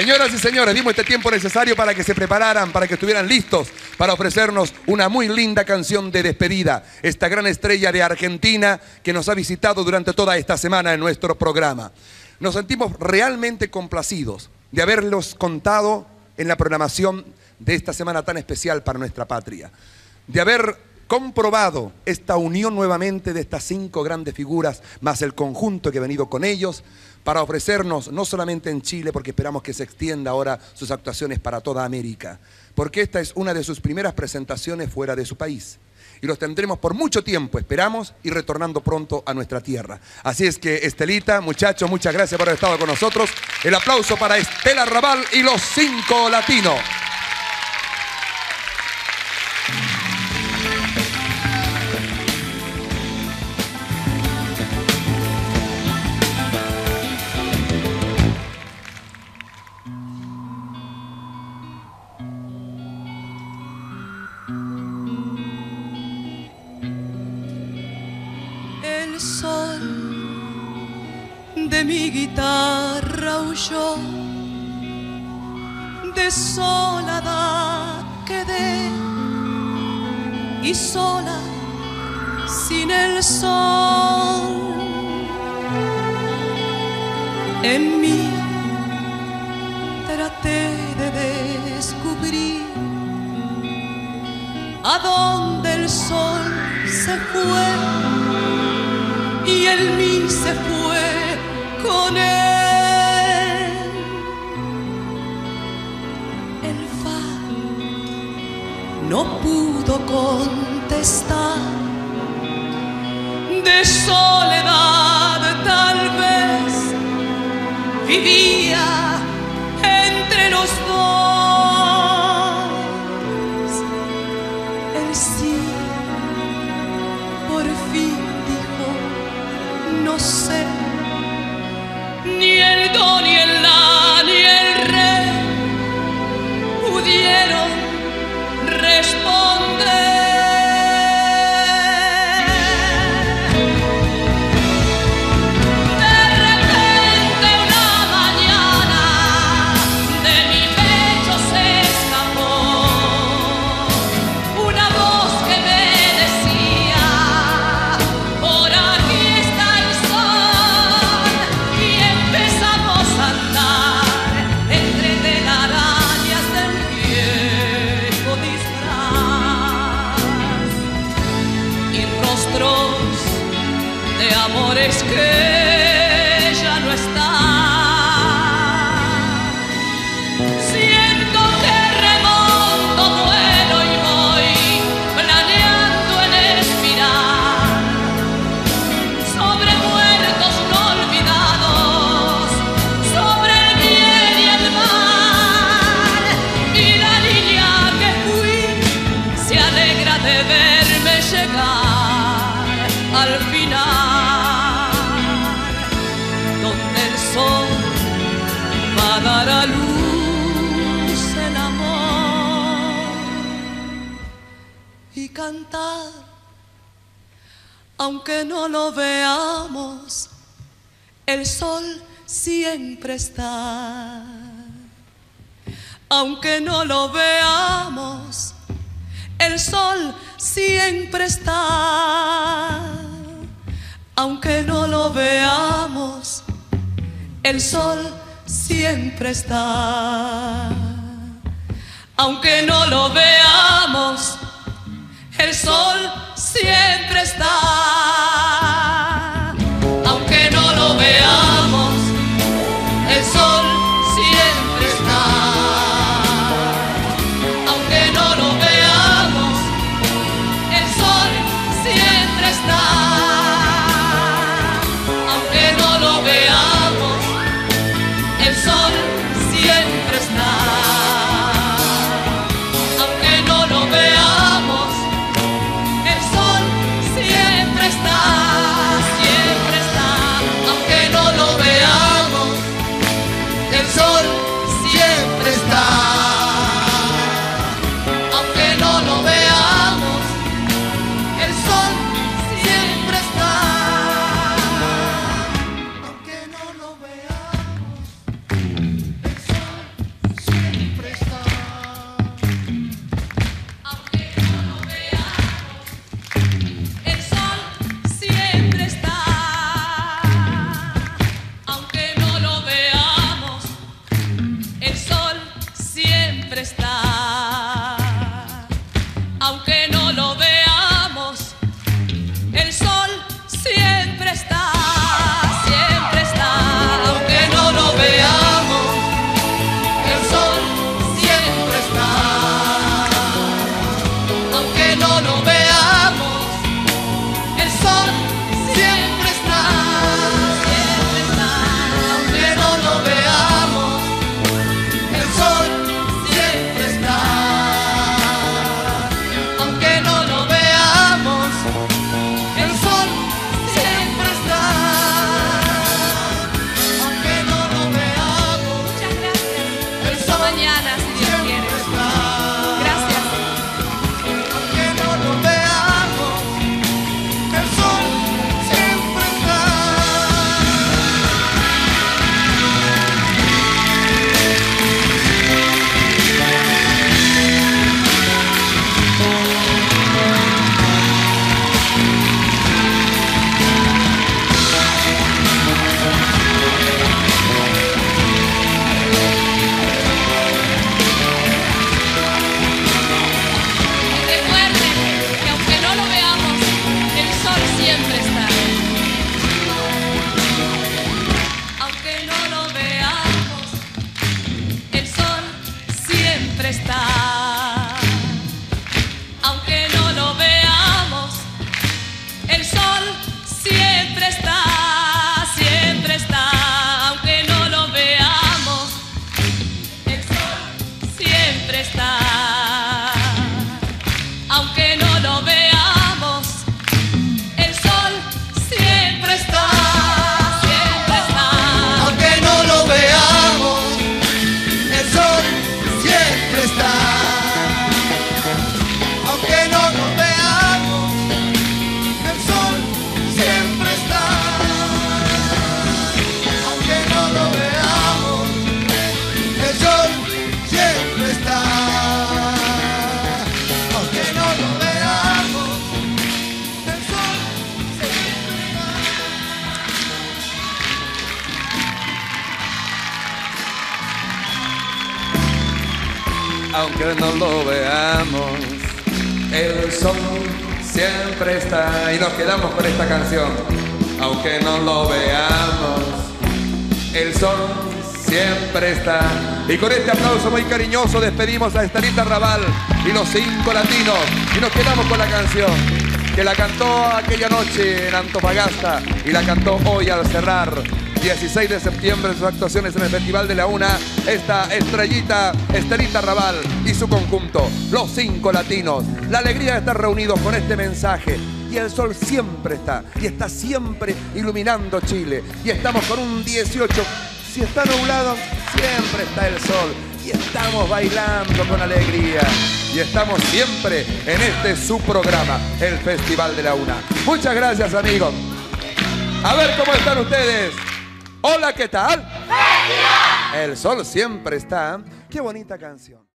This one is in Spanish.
Señoras y señores, dimos este tiempo necesario para que se prepararan, para que estuvieran listos para ofrecernos una muy linda canción de despedida. Esta gran estrella de Argentina que nos ha visitado durante toda esta semana en nuestro programa. Nos sentimos realmente complacidos de haberlos contado en la programación de esta semana tan especial para nuestra patria. De haber comprobado esta unión nuevamente de estas 5 grandes figuras, más el conjunto que ha venido con ellos, para ofrecernos, no solamente en Chile, porque esperamos que se extienda ahora sus actuaciones para toda América, porque esta es una de sus primeras presentaciones fuera de su país. Y los tendremos por mucho tiempo, esperamos, y retornando pronto a nuestra tierra. Así es que, Estelita, muchachos, muchas gracias por haber estado con nosotros. El aplauso para Estela Raval y los 5 latinos. El sol de mi guitarra huyó, desolada quedé y sola sin el sol. En mí traté de descubrir a dónde el sol se fue, y en mí se fue con él. El faro no pudo contestar, de soledad tal vez vivía entre los dos. El sí por fin no sé, ni el do, ni el la, ni el re pudieron responder. De repente una mañana de mi pecho se escapó una voz que me decía: por aquí está el sol. Y empezamos a andar entre telarañas del viejo disfraz y rostros de amores que ya no están. Siento que remonto, vuelo y voy planeando en espiral sobre muertos no olvidados, sobre el bien y el mal. Y la niña que fui se alegra de verme llegar al final, donde el sol va a dar a luz el amor y cantar. Aunque no lo veamos, el sol siempre está. Aunque no lo veamos, el sol siempre está. Aunque no lo veamos, el sol siempre está. Aunque no lo veamos, el sol siempre está. Aunque no lo veamos, el sol siempre está. Aunque no lo veamos, el sol siempre está. Aunque no lo veamos, el sol siempre está. siempre está. Aunque no lo veamos, el sol siempre está, siempre está. Aunque no lo veamos, el sol siempre está. Aunque no lo veamos, el sol siempre está, siempre está. Aunque no lo veamos, el sol siempre está. Aunque no lo veamos, el sol siempre está. Aunque no lo veamos, muchas gracias. El sol mañana, si Dios quiere. Gracias. Aunque no lo veamos, el sol siempre está. Recuerden que aunque no lo veamos, el sol siempre está. Aunque no lo veamos, el sol siempre está. Aunque no lo veamos, el sol siempre está, siempre está. Aunque no lo veamos, el sol siempre está. Aunque no lo veamos, el sol siempre está, siempre está. Aunque no lo veamos, el sol siempre está. Aunque no lo veamos, el sol siempre está. Aunque no lo veamos, el sol siempre está. Aunque no lo veamos, el sol siempre está. Aunque no lo veamos, el sol siempre está. Y nos quedamos con esta canción. Aunque no lo veamos, el sol siempre está. Y con este aplauso muy cariñoso despedimos a Estelita Raval y los 5 latinos. Y nos quedamos con la canción que la cantó aquella noche en Antofagasta y la cantó hoy al cerrar 16 de septiembre sus actuaciones en el Festival de la Una. Esta estrellita Estelita Raval y su conjunto, los 5 latinos. La alegría de estar reunidos con este mensaje. Y el sol siempre está, y está siempre iluminando Chile. Y estamos con un 18. Si está nublado, siempre está el sol. Y estamos bailando con alegría. Y estamos siempre en este su programa, el Festival de la Una. Muchas gracias, amigos. A ver cómo están ustedes. Hola, ¿qué tal? ¡Festival! El sol siempre está. Qué bonita canción.